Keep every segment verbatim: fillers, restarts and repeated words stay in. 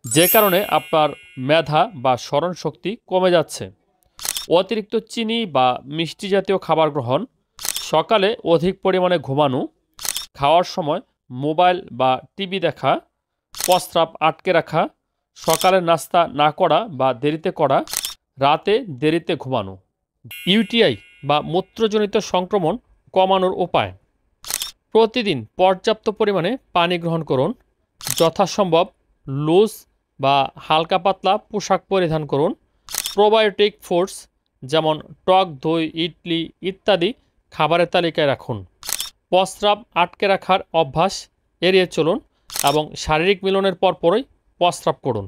যে কারণে আপনার মেধা বা স্মরণ শক্তি কমে যাচ্ছে। অতিরিক্ত চিনি বা মিষ্টি জাতীয় খাবার গ্রহণ, সকালে অধিক পরিমাণে ঘুমানো, খাওয়ার সময় মোবাইল বা টিভি দেখা, প্রস্রাব আটকে রাখা, সকালের নাস্তা না করা বা দেরিতে করা, রাতে দেরিতে ঘুমানো। ইউটিআই বা মূত্রজনিত সংক্রমণ কমানোর উপায়: প্রতিদিন পর্যাপ্ত পরিমাণে পানি গ্রহণ করুন। যথাসম্ভব লুজ বা হালকা পাতলা পোশাক পরিধান করুন। প্রোবায়োটিক ফুডস যেমন টক দই, ইডলি ইত্যাদি খাবারের তালিকায় রাখুন। প্রস্রাব আটকে রাখার অভ্যাস এড়িয়ে চলুন এবং শারীরিক মিলনের পরপরই প্রস্রাব করুন।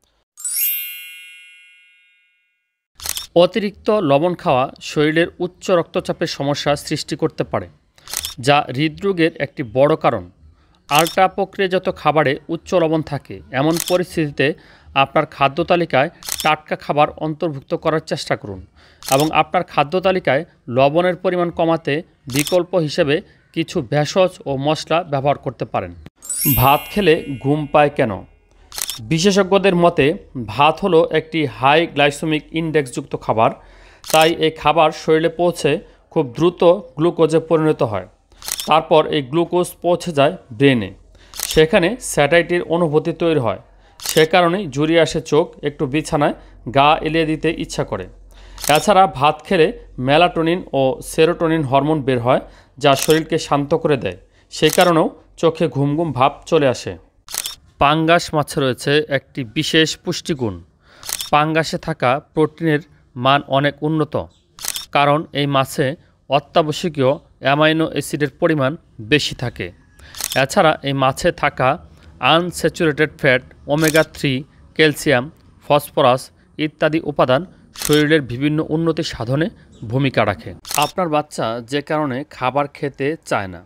অতিরিক্ত লবণ খাওয়া শরীরের উচ্চ রক্তচাপের সমস্যা সৃষ্টি করতে পারে, যা হৃদরোগের একটি বড় কারণ। আল্ট্রা প্রক্রিয়াজাত খাবারে উচ্চ লবণ থাকে। এমন পরিস্থিতিতে আপনার খাদ্য তালিকায় টাটকা খাবার অন্তর্ভুক্ত করার চেষ্টা করুন এবং আপনার খাদ্য তালিকায় লবণের পরিমাণ কমাতে বিকল্প হিসেবে কিছু ভেষজ ও মশলা ব্যবহার করতে পারেন। ভাত খেলে ঘুম পায় কেন? বিশেষজ্ঞদের মতে ভাত হলো একটি হাই গ্লাইসেমিক ইন্ডেক্সযুক্ত খাবার, তাই এই খাবার শরীরে পৌঁছে খুব দ্রুত গ্লুকোজে পরিণত হয়। তারপর এই গ্লুকোজ পৌঁছে যায় ব্রেনে, সেখানে স্যাটাইটির অনুভূতি তৈরি হয়। সে কারণেই জুড়িয়ে আসে চোখ, একটু বিছানায় গা এলিয়ে দিতে ইচ্ছা করে। এছাড়া ভাত খেলে মেলাটোনিন ও সেরোটোনিন হরমোন বের হয়, যা শরীরকে শান্ত করে দেয়। সেই কারণেও চোখে ঘুম ঘুম ভাব চলে আসে। পাঙ্গাস মাছে রয়েছে একটি বিশেষ পুষ্টিগুণ। পাঙ্গাসে থাকা প্রোটিনের মান অনেক উন্নত, কারণ এই মাছে অত্যাবশ্যকীয় অ্যামাইনো অ্যাসিডের পরিমাণ বেশি থাকে। এছাড়া এই মাছে থাকা unsaturated fat, omega three, calcium, phosphorus ইত্যাদি উপাদান শরীরের বিভিন্ন উন্নতি সাধনে ভূমিকা রাখে। আপনার বাচ্চা যে কারণে খাবার খেতে চায় না: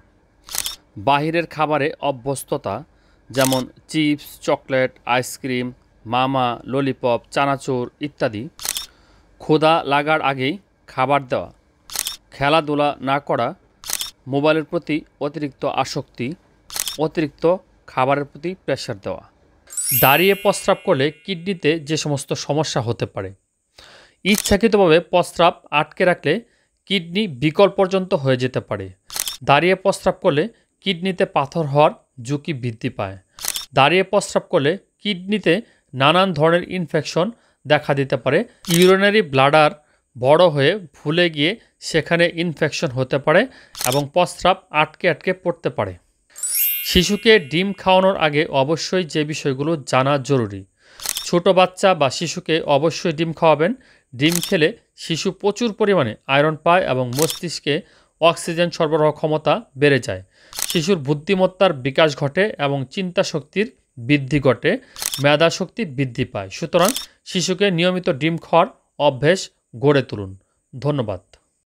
বাহিরের খাবারে অভ্যস্ততা, যেমন চিপস, চকলেট, আইসক্রিম, মামা, ললিপপ, চানাচুর ইত্যাদি। ক্ষুধা লাগার আগেই খাবার দেওয়া, খেলাধুলা না করা, মোবাইলের প্রতি অতিরিক্ত আসক্তি, অতিরিক্ত খাবারের প্রতি প্রেশার দেওয়া। দাঁড়িয়ে প্রস্রাব করলে কিডনিতে যে সমস্ত সমস্যা হতে পারে: ইচ্ছাকৃতভাবে প্রস্রাব আটকে রাখলে কিডনি বিকল পর্যন্ত হয়ে যেতে পারে। দাঁড়িয়ে প্রস্রাব করলে কিডনিতে পাথর হওয়ার ঝুঁকি বৃদ্ধি পায়। দাঁড়িয়ে প্রস্রাব করলে কিডনিতে নানান ধরনের ইনফেকশন দেখা দিতে পারে। ইউরিনারি ব্লাডার বড় হয়ে ফুলে গিয়ে সেখানে ইনফেকশন হতে পারে এবং প্রস্রাব আটকে আটকে পড়তে পারে। শিশুকে ডিম খাওয়ানোর আগে অবশ্যই যে বিষয়গুলো জানা জরুরি: ছোট বাচ্চা বা শিশুকে অবশ্যই ডিম খাওয়াবেন। ডিম খেলে শিশু প্রচুর পরিমাণে আয়রন পায় এবং মস্তিষ্কে অক্সিজেন সরবরাহ ক্ষমতা বেড়ে যায়। শিশুর বুদ্ধিমত্তার বিকাশ ঘটে এবং চিন্তা শক্তির বৃদ্ধি ঘটে, মেধা শক্তি বৃদ্ধি পায়। সুতরাং শিশুকে নিয়মিত ডিম খাওয়ার অভ্যেস গড়ে তুলুন। ধন্যবাদ।